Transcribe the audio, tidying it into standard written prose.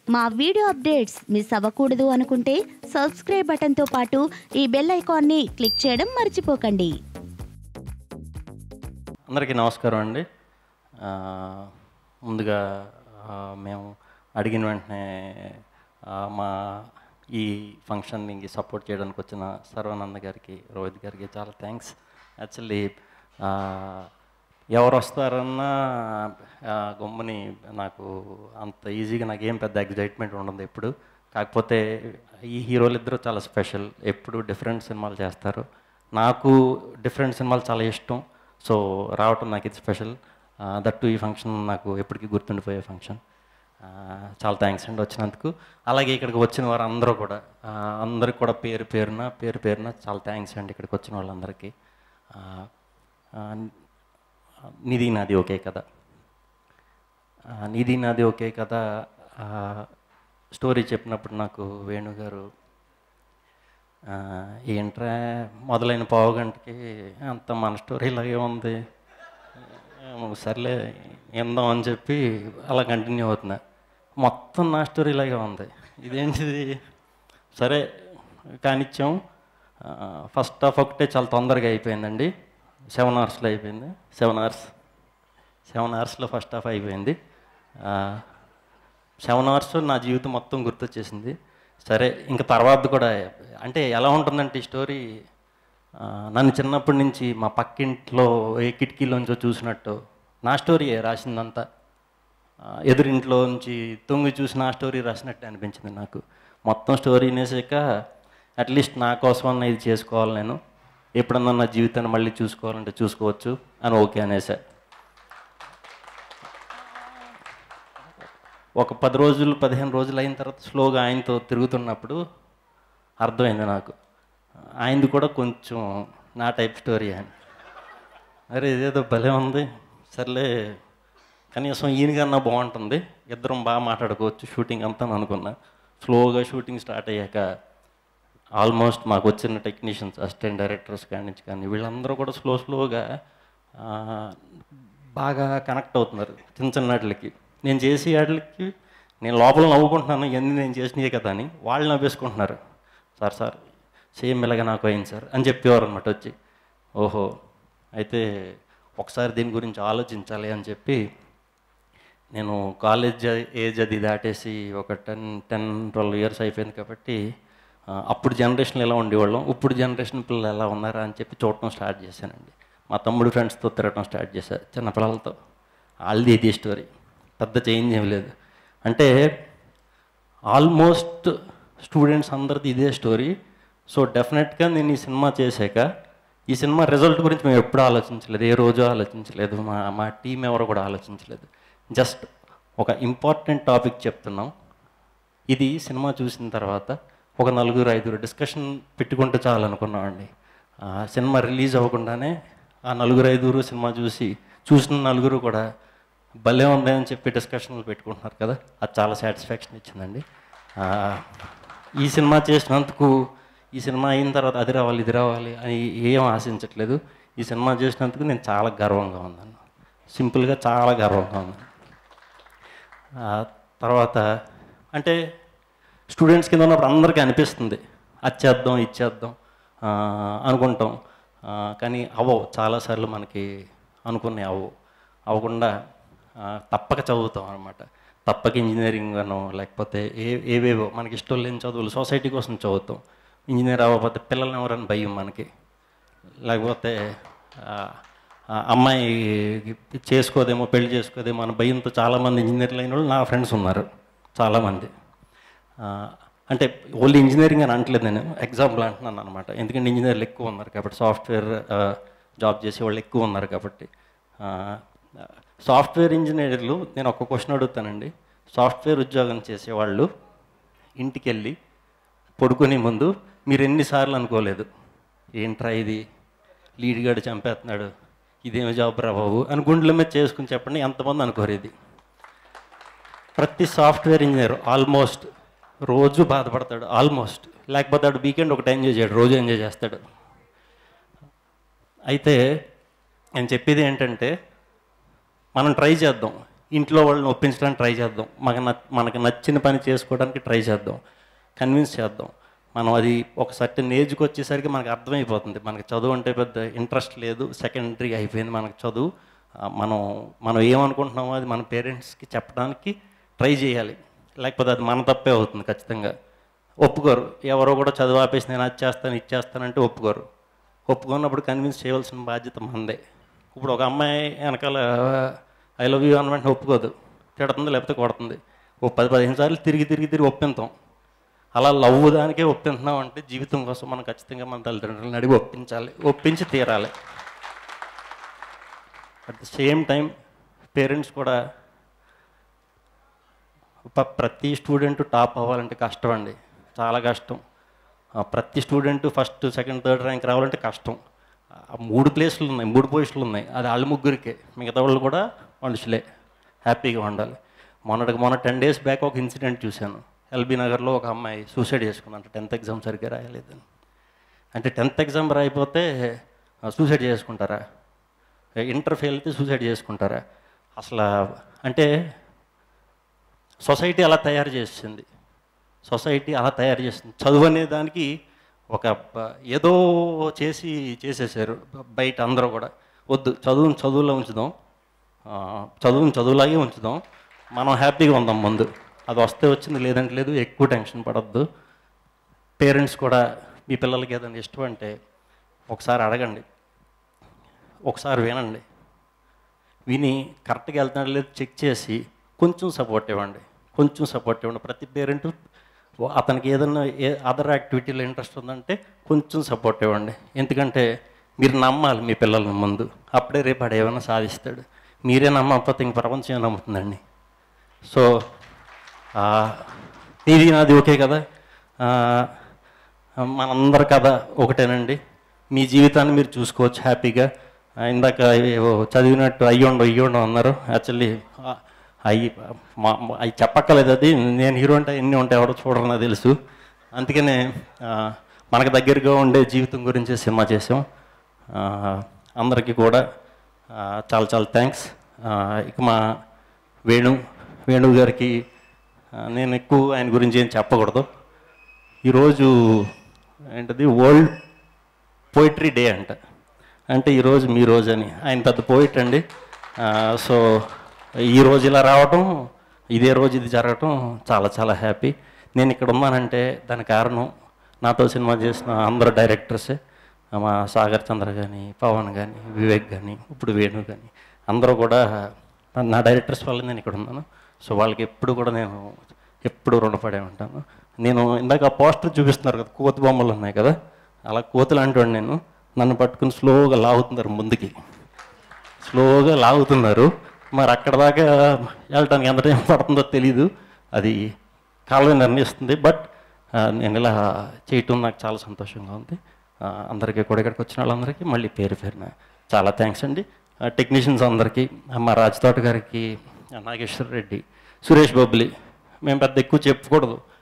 మా video updates miss అవ్వకూడదు అనుకుంటే సబ్స్క్రైబ్ బటన్తో పాటు ఈ బెల్ ఐకాన్ని క్లిక్ చేయడం మర్చిపోకండి. అందరికీ నమస్కారం అండి. ముందుగా మేము అడిగిన వెంటనే మా ఈ ఫంక్షన్ని సపోర్ట్ చేయడానికి వచ్చిన సర్వానంద గారికి, రోహిత్ గారికి చాలా థ్యాంక్స్. యాక్చువల్లీ ఎవరు వస్తారన్నా గమ్ముని నాకు అంత ఈజీగా నాకేం పెద్ద ఎగ్జైట్మెంట్ ఉండదు ఎప్పుడు. కాకపోతే ఈ హీరోలు ఇద్దరు చాలా స్పెషల్, ఎప్పుడు డిఫరెంట్ సినిమాలు చేస్తారు. నాకు డిఫరెంట్ సినిమాలు చాలా ఇష్టం. సో రావటం నాకు ఇది స్పెషల్. దట్టు ఈ ఫంక్షన్ నాకు ఎప్పటికీ గుర్తుండిపోయే ఫంక్షన్. చాలా థ్యాంక్స్ అండి వచ్చినందుకు. అలాగే ఇక్కడికి వచ్చిన వారు అందరూ కూడా అందరికి కూడా పేరు పేరున చాలా థ్యాంక్స్ అండి ఇక్కడికి వచ్చిన వాళ్ళందరికీ. నీది నాది ఒకే కథ, నీది నాది ఒకే కథ స్టోరీ చెప్పినప్పుడు నాకు వేణుగారు ఏంట్రా మొదలైన పావు గంటకి అంత మన స్టోరీ ఇలాగే ఉంది, సర్లే ఎందాం అని చెప్పి అలా కంటిన్యూ అవుతున్నా. మొత్తం నా స్టోరీ ఇలాగే ఉంది, ఇదేంటిది సరే కానిచ్చాం. ఫస్ట్ హాఫ్ ఒకటే చాలా తొందరగా అయిపోయిందండి, 7 అవర్స్లో అయిపోయింది. 7 అవర్స్లో ఫస్ట్ హాఫ్ అయిపోయింది. 7 అవర్స్ నా జీవితం మొత్తం గుర్తొచ్చేసింది. సరే ఇంకా తర్వాత కూడా అంటే ఎలా ఉంటుందంటే ఈ స్టోరీ నన్ను చిన్నప్పటి నుంచి మా పక్కింట్లో ఏ కిటికీలోంచో చూసినట్టు నా స్టోరీయే రాసిందంతా. ఎదురింట్లో నుంచి తొంగి చూసి నా స్టోరీ రాసినట్టు అనిపించింది నాకు. మొత్తం స్టోరీ నేసాక అట్లీస్ట్ నా కోసమన్నా ఇది చేసుకోవాలి, నేను ఎప్పుడన్నా నా జీవితాన్ని మళ్ళీ చూసుకోవాలంటే చూసుకోవచ్చు అని ఓకే అనేసా. ఒక 10 రోజులు 15 రోజులు అయిన తర్వాత స్లోగా ఆయనతో తిరుగుతున్నప్పుడు అర్థమైంది నాకు ఆయనది కూడా కొంచెం నా టైప్ స్టోరీ అని. అరే ఇదేదో భలే ఉంది, సర్లే కనీసం ఈయనకన్నా బాగుంటుంది, ఇద్దరం బాగా మాట్లాడుకోవచ్చు షూటింగ్ అంతా అనుకున్నా. స్లోగా షూటింగ్ స్టార్ట్ అయ్యాక ఆల్మోస్ట్ మాకు వచ్చిన టెక్నీషియన్స్, అసిస్టెంట్ డైరెక్టర్స్ కాడి నుంచి కానీ వీళ్ళందరూ కూడా స్లోగా బాగా కనెక్ట్ అవుతున్నారు చిన్న చిన్న వాటికి. నేను చేసే వాటికి నేను లోపల నవ్వుకుంటున్నాను, ఇవన్నీ నేను చేసినవి కదా అని. వాళ్ళు నవ్వేసుకుంటున్నారు. సార్ సేమ్ ఇలాగ నాకు అయింది సార్ అని చెప్పేవారు అనమాట వచ్చి. ఓహో అయితే ఒకసారి దీని గురించి ఆలోచించాలి అని చెప్పి నేను కాలేజ్ ఏజ్ అది దాటేసి ఒక 10-12 ఇయర్స్ అయిపోయింది కాబట్టి అప్పుడు జనరేషన్లో ఎలా ఉండేవాళ్ళం, ఇప్పుడు జనరేషన్ పిల్లలు ఎలా ఉన్నారా అని చెప్పి చూడటం స్టార్ట్ చేశానండి. మా తమ్ముడు ఫ్రెండ్స్తో తిరగటం స్టార్ట్ చేశాను చిన్నపిల్లలతో. వాళ్ళది ఇది స్టోరీ, పెద్ద చేంజ్ ఏం లేదు. అంటే ఆల్మోస్ట్ స్టూడెంట్స్ అందరిది ఇదే స్టోరీ. సో డెఫినెట్గా నేను ఈ సినిమా చేశాక ఈ సినిమా రిజల్ట్ గురించి మేము ఎప్పుడూ ఆలోచించలేదు, ఏ రోజు ఆలోచించలేదు, మా టీం ఎవరు కూడా ఆలోచించలేదు. జస్ట్ ఒక ఇంపార్టెంట్ టాపిక్ చెప్తున్నాం. ఇది సినిమా చూసిన తర్వాత ఒక 4-5 డిస్కషన్ పెట్టుకుంటే చాలనుకున్నామండి. సినిమా రిలీజ్ అవ్వకుండానే ఆ 4-5 సినిమా చూసిన 4 కూడా భలే ఉంది అని చెప్పి డిస్కషన్లు పెట్టుకుంటున్నారు కదా, అది చాలా సాటిస్ఫాక్షన్ ఇచ్చిందండి. ఈ సినిమా చేసినందుకు, ఈ సినిమా అయిన తర్వాత అది రావాలి ఇది రావాలి అని ఏం ఆశించట్లేదు. ఈ సినిమా చేసినందుకు నేను చాలా గర్వంగా ఉన్నాను, సింపుల్గా చాలా గర్వంగా ఉన్నాను. తర్వాత అంటే స్టూడెంట్స్ కింద ఉన్నప్పుడు అందరికీ అనిపిస్తుంది అది చేద్దాం ఇది చేద్దాం అనుకుంటాం, కానీ అవ్వవు చాలాసార్లు మనకి అనుకున్నాయి అవ్వకుండా తప్పక చదువుతాం అనమాట. తప్పక ఇంజనీరింగ్ అనో లేకపోతే ఏవేవో మనకి ఇష్టం లేని చదువులు సొసైటీ కోసం చదువుతాం. ఇంజనీర్ అవ్వకపోతే పిల్లల్ని ఎవరని భయం మనకి, లేకపోతే అమ్మాయి చేసుకోదేమో పెళ్లి చేసుకోదేమో అని భయంతో చాలామంది ఇంజనీర్లు అయిన వాళ్ళు నా ఫ్రెండ్స్ ఉన్నారు చాలామంది. అంటే ఓన్లీ ఇంజనీరింగ్ అని అంటలేదు, నేను ఎగ్జాంపుల్ అంటున్నాను అనమాట. ఎందుకంటే ఇంజనీర్లు ఎక్కువ ఉన్నారు కాబట్టి, సాఫ్ట్వేర్ జాబ్ చేసే వాళ్ళు ఎక్కువ ఉన్నారు కాబట్టి. సాఫ్ట్వేర్ ఇంజనీర్లు నేను ఒక క్వశ్చన్ అడుగుతానండి. సాఫ్ట్వేర్ ఉద్యోగం చేసేవాళ్ళు ఇంటికి వెళ్ళి పడుకునే ముందు మీరు ఎన్నిసార్లు అనుకోలేదు ఏంట్రా ఇది లీడ్ గార్డ్ చంపేస్తున్నాడు, ఇదేమి జాబ్ రా బాబు అని గుండెల మీద చేసుకుని చెప్పండి, ఎంతమంది అనుకోరు ఇది. ప్రతి సాఫ్ట్వేర్ ఇంజనీర్ ఆల్మోస్ట్ రోజు బాధపడతాడు, ఆల్మోస్ట్. లేకపోతే వాడు వీకెండ్ ఒకటి ఎంజాయ్ చేయడు, రోజు ఎంజాయ్ చేస్తాడు. అయితే నేను చెప్పేది ఏంటంటే మనం ట్రై చేద్దాం, ఇంట్లో వాళ్ళని ఒప్పించడానికి ట్రై చేద్దాం, మనకు నచ్చిన పని చేసుకోవడానికి ట్రై చేద్దాం, కన్విన్స్ చేద్దాం. మనం అది ఒక సర్టెన్ ఏజ్కి వచ్చేసరికి మనకు అర్థమైపోతుంది, మనకి చదువు అంటే పెద్ద ఇంట్రెస్ట్ లేదు, సెకండరీ అయిపోయింది మనకు చదువు. మనం ఏమనుకుంటున్నామో అది మన పేరెంట్స్కి చెప్పడానికి ట్రై చేయాలి, లేకపోతే అది మన తప్పే అవుతుంది ఖచ్చితంగా. ఒప్పుకోరు, ఎవరో కూడా చదువు ఆపేసి నేను అది చేస్తాను ఇది చేస్తానంటే ఒప్పుకోరు. ఒప్పుకున్నప్పుడు కన్విన్స్ చేయవలసిన బాధ్యత మనదే. ఇప్పుడు ఒక అమ్మాయి వెనకాల ఐ లవ్ యూ అని వెంటనే ఒప్పుకోదు, తిడుతుంది లేకపోతే కొడుతుంది. ఓ 10-15 సార్లు తిరిగి ఒప్పింతాం. అలా లవ్ దానికే ఒప్పింటున్నాం అంటే జీవితం కోసం మనం ఖచ్చితంగా మన తల్లిదండ్రులను అడిగి ఒప్పించి తీరాలి. At the same time parents కూడా ప్రతి స్టూడెంట్ టాప్ అవ్వాలంటే కష్టం అండి, చాలా కష్టం. ప్రతి student first second third rank రావాలంటే కష్టం. 3 ప్లేసులు ఉన్నాయి, 3 పొజిషన్లు ఉన్నాయి, అది వాళ్ళ ముగ్గురికే. మిగతా వాళ్ళు కూడా మనుషులే, హ్యాపీగా ఉండాలి. మొన్న 10 days బ్యాక్ ఒక ఇన్సిడెంట్ చూశాను. ఎల్బీ నగర్లో ఒక అమ్మాయి సూసైడ్ చేసుకుంది, అంటే 10th ఎగ్జామ్ సరిగ్గా రాయలేదని. అంటే 10th ఎగ్జామ్ రాయిపోతే సూసైడ్ చేసుకుంటారా? ఇంటర్ ఫెయిల్ అయితే సూసైడ్ చేసుకుంటారా? అసలు అంటే సొసైటీ అలా తయారు చేస్తుంది, చదువు అనే దానికి ఒక ఏదో చేసేసారు బయట అందరూ కూడా. వద్దు, చదువులో ఉంచుదాం, చదువులాగే ఉంచుదాం, మనం హ్యాపీగా ఉందాం ముందు. అది వస్తే వచ్చింది, లేదంటే లేదు, ఎక్కువ టెన్షన్ పడద్దు. పేరెంట్స్ కూడా మీ పిల్లలకి ఏదైనా ఇష్టం అంటే ఒకసారి అడగండి, ఒకసారి వినండి, విని కరెక్ట్గా వెళ్తున్నాడు లేదు చెక్ చేసి కొంచెం సపోర్ట్ ఇవ్వండి. ప్రతి పేరెంట్ అతనికి ఏదన్నా అదర్ యాక్టివిటీలో ఇంట్రెస్ట్ ఉందంటే కొంచెం సపోర్ట్ ఇవ్వండి. ఎందుకంటే మీరు నమ్మాలి మీ పిల్లల ముందు, అప్పుడే రేపు ఆడు ఏమైనా సాధిస్తాడు. మీరే నమ్మకపోతే ఇంక ప్రపంచం ఏం నమ్ముతుందండి. సో నీది నాది ఓకే కదా, మనందరి కథ ఒకటేనండి. మీ జీవితాన్ని మీరు చూసుకోవచ్చు హ్యాపీగా. ఇందాక ఏవో చదివినట్టు అయ్యోండు అన్నారు. యాక్చువల్లీ అవి చెప్పక్కలేదు, అది నేను హీరో అంటే ఎన్ని ఉంటాయి ఎవరో చూడరు నాకు తెలుసు. అందుకనే మనకు దగ్గరగా ఉండే జీవితం గురించి సినిమా చేసాం. అందరికీ కూడా చాలా థ్యాంక్స్. ఇక మా వేణు గారికి నేను ఎక్కువ ఆయన గురించి ఏం చెప్పకూడదు. ఈరోజు ఏంటది వరల్డ్ పోయిటరీ డే అంటే ఈరోజు మీ రోజు అని. ఆయన పెద్ద పోయిట్ అండి. సో ఈరోజు ఇలా రావటం, ఇదే రోజు ఇది జరగటం చాలా హ్యాపీ. నేను ఇక్కడ ఉన్నానంటే దానికి కారణం నాతో సినిమా చేసిన అందరు డైరెక్టర్సే. మా సాగర్ చంద్ర కానీ, పవన్ కానీ, వివేక్ కానీ, ఇప్పుడు వేణు కానీ అందరూ కూడా నా డైరెక్టర్స్ వల్ల నేను ఇక్కడ ఉన్నాను. సో వాళ్ళకి ఎప్పుడు రుణపడే ఉంటాను. నేను ఇందాక పోస్టర్ చూపిస్తున్నారు కదా, కోతి బొమ్మలు ఉన్నాయి కదా, అలా కోతులు అంటాడు. నన్ను పట్టుకుని స్లోగా లాగుతున్నారు ముందుకి, మరి అక్కడ దాకా వెళ్ళటానికి ఎంత టైం పడుతుందో తెలీదు, అది కాలమే నిర్ణయిస్తుంది. బట్ నేను ఇలా చేయటం నాకు చాలా సంతోషంగా ఉంది. అందరికీ కూడా ఇక్కడికి వచ్చిన వాళ్ళందరికీ మళ్ళీ పేరున చాలా థ్యాంక్స్ అండి. టెక్నీషియన్స్ అందరికీ, మా రాజతోట గారికి, నాగేశ్వర రెడ్డి, సురేష్ బొబ్లీ, మేము పెద్ద ఎక్కువ చెప్పకూడదు,